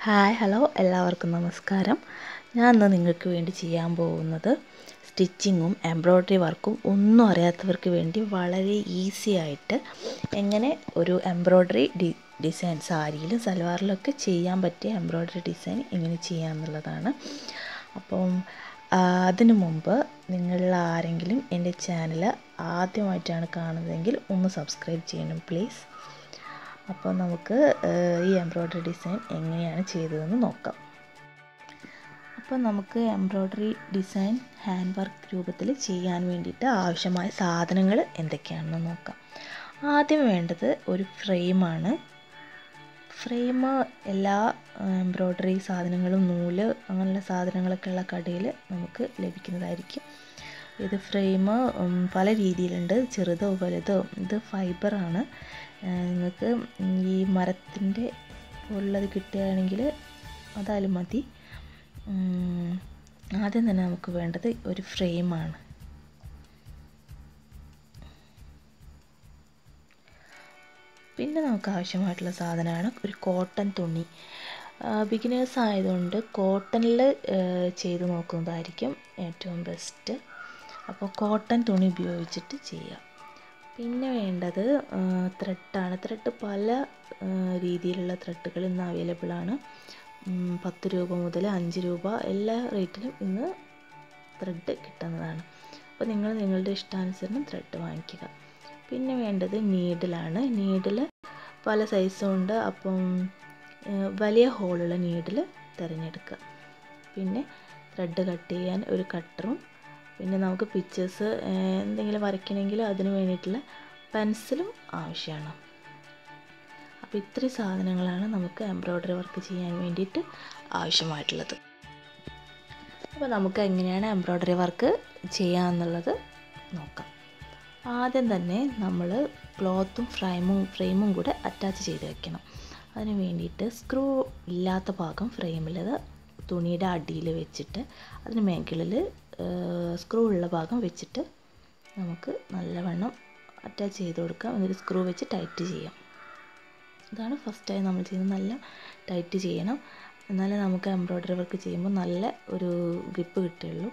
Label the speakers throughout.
Speaker 1: Hi hello എല്ലാവർക്കും നമസ്കാരം. ഞാൻ ഇന്ന് നിങ്ങൾക്ക് വേണ്ടി ചെയ്യാൻ പോകുന്നത് സ്റ്റിച്ചിങ്ങും എംബ്രോയ്ഡറി വർക്കും ഒന്നും അറിയാത്തവർക്ക് വേണ്ടി വളരെ ഈസി ആയിട്ട് എങ്ങനെ ഒരു എംബ്രോയ്ഡറി ഡിസൈൻ സാരിയിലും സൽവാറിലൊക്കെ ചെയ്യാൻ പറ്റിയ എംബ്രോയ്ഡറി ഡിസൈൻ എങ്ങനെ ചെയ്യാമെന്നുള്ളതാണ്. അപ്പം അതിനു മുമ്പ് നിങ്ങളിൽ ആരെങ്കിലും എൻ്റെ ചാനൽ ആദ്യമായിട്ടാണ് കാണുന്നതെങ്കിൽ ഒന്ന് സബ്സ്ക്രൈബ് ചെയ്യണം പ്ലീസ്. അപ്പോൾ നമുക്ക് ഈ എംബ്രോയ്ഡറി ഡിസൈൻ എങ്ങനെയാണ് ചെയ്തതെന്ന് നോക്കാം. അപ്പോൾ നമുക്ക് എംബ്രോയ്ഡറി ഡിസൈൻ ഹാൻഡ് വർക്ക് രൂപത്തിൽ ചെയ്യാൻ വേണ്ടിയിട്ട് ആവശ്യമായ സാധനങ്ങൾ എന്തൊക്കെയാണെന്ന് നോക്കാം. ആദ്യം വേണ്ടത് ഒരു ഫ്രെയിമാണ്. ഫ്രെയിം എല്ലാ എംബ്രോയ്ഡറി സാധനങ്ങളും നൂല് അങ്ങനെയുള്ള സാധനങ്ങളൊക്കെ ഉള്ള കടയിൽ നമുക്ക് ലഭിക്കുന്നതായിരിക്കും. ഇത് ഫ്രെയിം പല രീതിയിലുണ്ട്, ചെറുതോ വലുതോ. ഇത് ഫൈബറാണ്. നിങ്ങൾക്ക് ഈ മരത്തിൻ്റെ ഉള്ളത് കിട്ടുകയാണെങ്കിൽ അതായാലും മതി. ആദ്യം തന്നെ നമുക്ക് വേണ്ടത് ഒരു ഫ്രെയിമാണ്. പിന്നെ നമുക്ക് ആവശ്യമായിട്ടുള്ള സാധനമാണ് ഒരു കോട്ടൺ തുണി. ബിഗിനേഴ്സ് ആയതുകൊണ്ട് കോട്ടണിൽ ചെയ്ത് നോക്കുന്നതായിരിക്കും ഏറ്റവും ബെസ്റ്റ്. അപ്പോൾ കോട്ടൺ തുണി ഉപയോഗിച്ചിട്ട് ചെയ്യാം. പിന്നെ വേണ്ടത് ത്രെഡാണ്. ത്രെഡ് പല രീതിയിലുള്ള ത്രെഡുകൾ ഇന്ന് അവൈലബിൾ ആണ്. 10 രൂപ മുതൽ 5 രൂപ എല്ലാ റേറ്റിലും ഇന്ന് ത്രെഡ് കിട്ടുന്നതാണ്. അപ്പോൾ നിങ്ങൾ നിങ്ങളുടെ ഇഷ്ടാനുസരണം ത്രെഡ് വാങ്ങിക്കുക. പിന്നെ വേണ്ടത് നീഡിലാണ്. നീഡിൽ പല സൈസും ഉണ്ട്. അപ്പം വലിയ ഹോളുള്ള നീഡിൽ തിരഞ്ഞെടുക്കുക. പിന്നെ ത്രെഡ് കട്ട് ചെയ്യാൻ ഒരു കട്ടറും, പിന്നെ നമുക്ക് പിക്ചേഴ്സ് എന്തെങ്കിലും വരയ്ക്കണമെങ്കിൽ അതിന് വേണ്ടിയിട്ടുള്ള പെൻസിലും ആവശ്യമാണ്. അപ്പോൾ ഇത്രയും സാധനങ്ങളാണ് നമുക്ക് എംബ്രോയ്ഡറി വർക്ക് ചെയ്യാൻ വേണ്ടിയിട്ട് ആവശ്യമായിട്ടുള്ളത്. അപ്പോൾ നമുക്ക് എങ്ങനെയാണ് എംബ്രോയ്ഡറി വർക്ക് ചെയ്യാമെന്നുള്ളത് നോക്കാം. ആദ്യം തന്നെ നമ്മൾ ക്ലോത്തും ഫ്രെയിമും കൂടെ അറ്റാച്ച് ചെയ്ത് വെക്കണം. അതിന് വേണ്ടിയിട്ട് സ്ക്രൂ ഇല്ലാത്ത ഭാഗം ഫ്രെയിമിലത് തുണിയുടെ അടിയിൽ വെച്ചിട്ട് അതിന് മുകളിൽ സ്ക്രൂ ഉള്ള ഭാഗം വെച്ചിട്ട് നമുക്ക് നല്ലവണ്ണം അറ്റാച്ച് ചെയ്ത് കൊടുക്കാം. എന്നിട്ട് സ്ക്രൂ വെച്ച് ടൈറ്റ് ചെയ്യാം. ഇതാണ് ഫസ്റ്റായി നമ്മൾ ചെയ്യുന്നത്. നല്ല ടൈറ്റ് ചെയ്യണം, എന്നാലേ നമുക്ക് എംബ്രോയ്ഡറി വർക്ക് ചെയ്യുമ്പോൾ നല്ല ഒരു ഗ്രിപ്പ് കിട്ടുകയുള്ളൂ.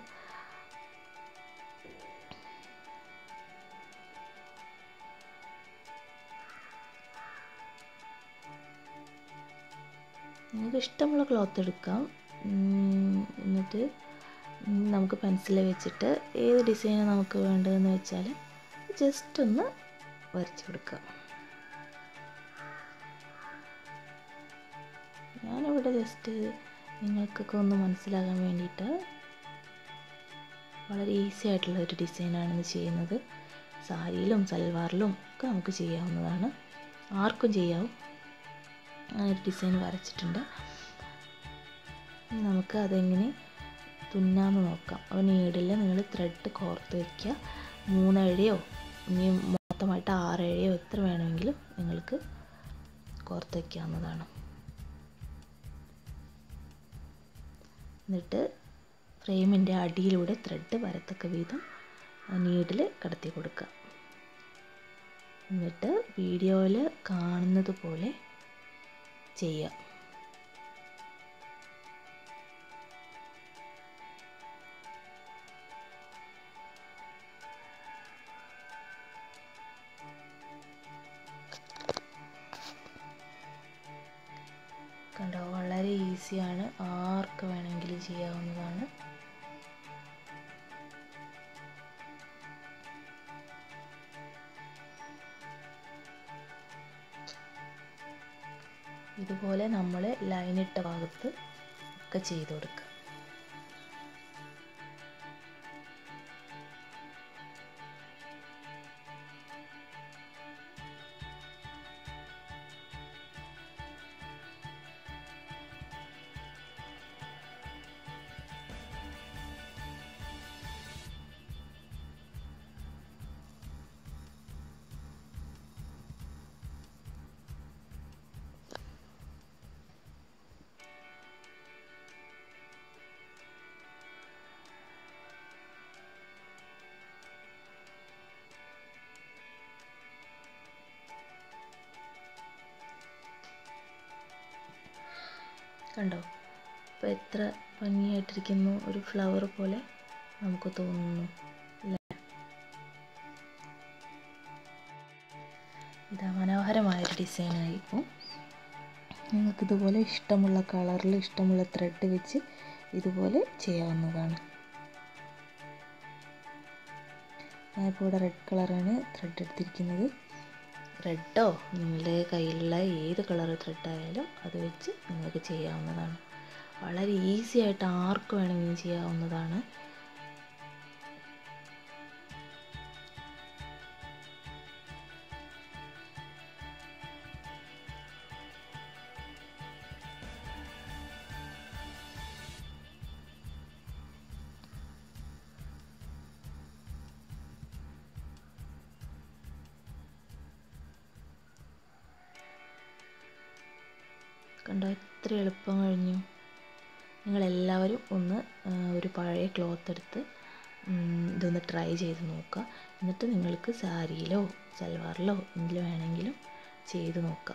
Speaker 1: നിങ്ങൾക്ക് ഇഷ്ടമുള്ള ക്ലോത്ത് എടുക്കാം. എന്നിട്ട് നമുക്ക് പെൻസിൽ വെച്ചിട്ട് ഏത് ഡിസൈനാണ് നമുക്ക് വേണ്ടതെന്ന് വെച്ചാൽ ജസ്റ്റ് ഒന്ന് വരച്ച് കൊടുക്കുക. ഞാനിവിടെ ജസ്റ്റ് നിങ്ങൾക്കൊക്കെ ഒന്ന് മനസ്സിലാകാൻ വേണ്ടിയിട്ട് വളരെ ഈസി ആയിട്ടുള്ള ഒരു ഡിസൈനാണ് ചെയ്യുന്നത്. സാരിയിലും സൽവാറിലും ഒക്കെ നമുക്ക് ചെയ്യാവുന്നതാണ്, ആർക്കും ചെയ്യാവും. അങ്ങനെ ഒരു ഡിസൈൻ വരച്ചിട്ടുണ്ട്. നമുക്ക് അതെങ്ങനെ തുന്നാന്ന് നോക്കാം. അപ്പോൾ നീഡിൽ നിങ്ങൾ ത്രെഡ് കോർത്ത് വയ്ക്കുക. 3 ഇഴയോ ഇനി മൊത്തമായിട്ട് 6 ഇഴയോ എത്ര വേണമെങ്കിലും നിങ്ങൾക്ക് കോർത്ത് വയ്ക്കാവുന്നതാണ്. എന്നിട്ട് ഫ്രെയിമിൻ്റെ അടിയിലൂടെ ത്രെഡ് വരത്തക്ക വിധം നീഡിൽ കടത്തി കൊടുക്കുക. എന്നിട്ട് വീഡിയോയിൽ കാണുന്നത് പോലെ ചെയ്യുക. കണ്ടോ, വളരെ ഈസിയാണ്, ആർക്ക് വേണമെങ്കിലും ചെയ്യാവുന്നതാണ്. ഇതുപോലെ നമ്മൾ ലൈനിട്ട ഭാഗത്ത് ഒക്കെ ചെയ്ത് കൊടുക്കുക. കണ്ടോ? അപ്പോൾ എത്ര ഭംഗിയായിട്ടിരിക്കുന്നു, ഒരു ഫ്ലവർ പോലെ നമുക്ക് തോന്നുന്നു. ഇതാ മനോഹരമായൊരു ഡിസൈനായി. ഇപ്പോൾ നിങ്ങൾക്കിതുപോലെ ഇഷ്ടമുള്ള കളറിൽ ഇഷ്ടമുള്ള ത്രെഡ് വെച്ച് ഇതുപോലെ ചെയ്യാവുന്നതാണ്. ഞാനിപ്പോൾ ഇവിടെ റെഡ് കളറാണ് ത്രെഡ് എടുത്തിരിക്കുന്നത്. റെഡോ നിങ്ങളുടെ കയ്യിലുള്ള ഏത് കളർ ത്രെഡായാലും അത് വെച്ച് നിങ്ങൾക്ക് ചെയ്യാവുന്നതാണ്. വളരെ ഈസി ആയിട്ട് ആർക്ക് വേണമെങ്കിലും ചെയ്യാവുന്നതാണ്. കണ്ടോ, എത്ര എളുപ്പം കഴിഞ്ഞു. നിങ്ങളെല്ലാവരും ഒന്ന് ഒരു പഴയ ക്ലോത്ത് എടുത്ത് ഇതൊന്ന് ട്രൈ ചെയ്ത് നോക്കുക. എന്നിട്ട് നിങ്ങൾക്ക് സാരിയിലോ സൽവാറിലോ എന്തിൽ വേണമെങ്കിലും ചെയ്ത് നോക്കാം.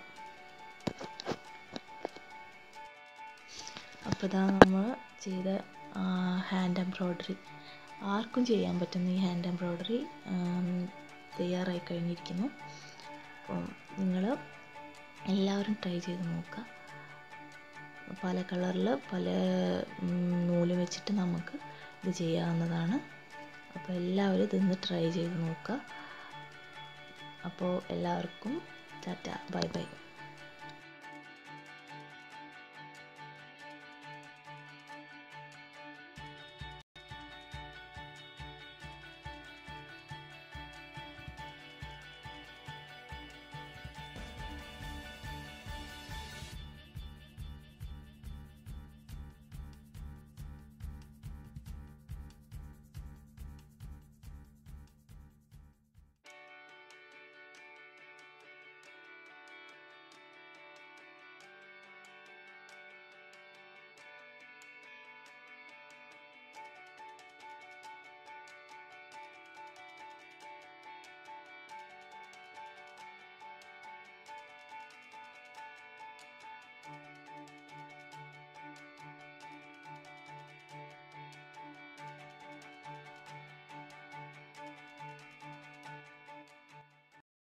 Speaker 1: അപ്പോൾ ഇതാ നമ്മൾ ചെയ്ത ഹാൻഡ് എംബ്രോയ്ഡറി, ആർക്കും ചെയ്യാൻ പറ്റുന്ന ഈ ഹാൻഡ് എംബ്രോയ്ഡറി തയ്യാറായി കഴിഞ്ഞിരിക്കുന്നു. അപ്പോൾ നിങ്ങൾ എല്ലാവരും ട്രൈ ചെയ്ത് നോക്കുക. പല കളറിൽ പല നൂല് വെച്ചിട്ട് നമുക്ക് ഇത് ചെയ്യാവുന്നതാണ്. അപ്പോൾ എല്ലാവരും ഇതൊന്ന് ട്രൈ ചെയ്ത് നോക്കുക. അപ്പോൾ എല്ലാവർക്കും ടാറ്റ, ബൈ ബൈ.